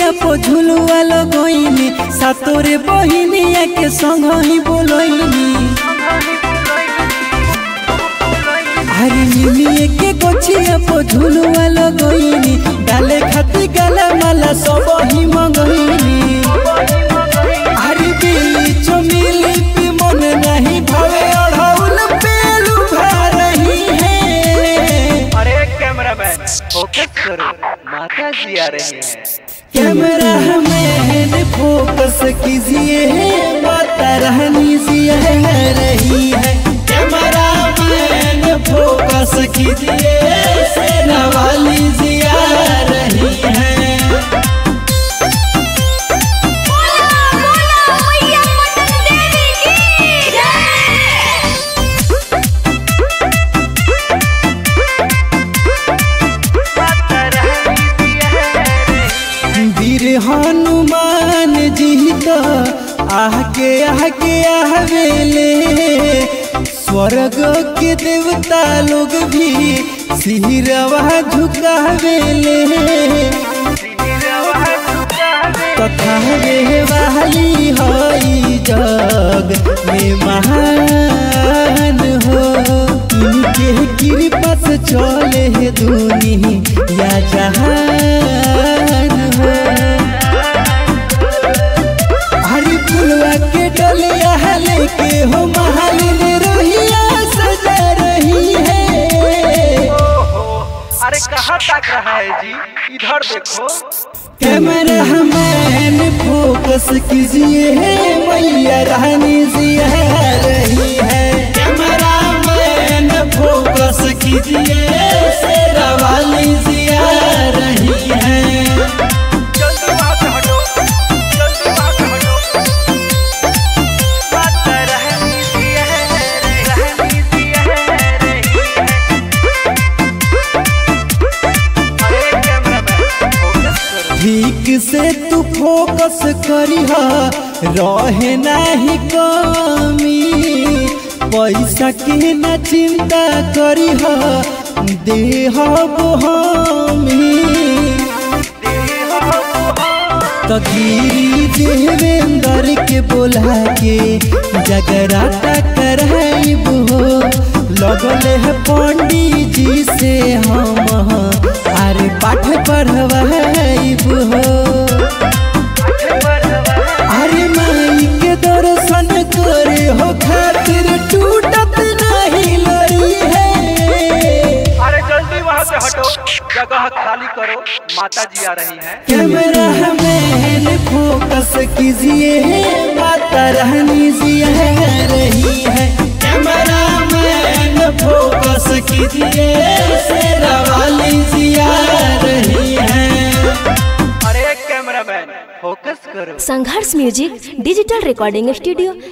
कोचिया पो झुलुआ लगोइनी सातोरे बहिनिया के संग ही बोलोइनी। अरे निमिए के कोचिया पो झुलुआ लगोइनी डाले खाती गला माला सब ही मंगोइनी। अरे बीच मिली पे मन नहीं भावे अढ़ौल पेलू भा रही है। अरे कैमरामैन फोकस करो, माता जी आ रही है। कैमरा मैन फोकस कीजिए, माता रानी जी आ रही है। कैमरा मैन फोकस कीजिए, सेना वाली जी आ रही है। वीर हनुमान जी तो आगे आगे आवेले, स्वर्ग के देवता लोग भी सिरवा झुकावेले। तथा वे वाली हई जग में महान हो, इनके कृपा से चले दुनिया जहान हो। हरी फुलवा के डलिया लेके हो महालिन रोहिया सजा रही है। अरे कहाँ तक रहा है जी, इधर देखो। कैमरा मैन फोकस कीजिए, मैया रानी जी आ रही है। कैमरा मैन फोकस कीजिए, शेरा वाली जी आ रही है। जल्दी वहाँ से हटो, जल्दी वहाँ से हटो। माता रानी जी आ रही है। अरे कैमरामैन फोकस करो। ठीक से तू फोकस करिहा, रहे नहीं कमी। पैसा के न चिंता करिहा, देहब हमी। तो गिरी देवेंद्र के बोला के जगराता कराइब हो। लगले है पंडित जी से हम अरे पाठ पढ़वाइब हो। अरे माई के दर्शन करे हो खातिर टूटत नहीं लड़ी है। अरे जल्दी वहाँ से हटो, जगह खाली करो, माता जी आ रही है। कैमरा मैन फोकस कीजिए, माता रानी जी आ रही है। कैमरा मैन फोकस कीजिए, शेरा वाली जी आ रही है। अरे कैमरामैन फोकस करो। Sangharsh music digital recording studio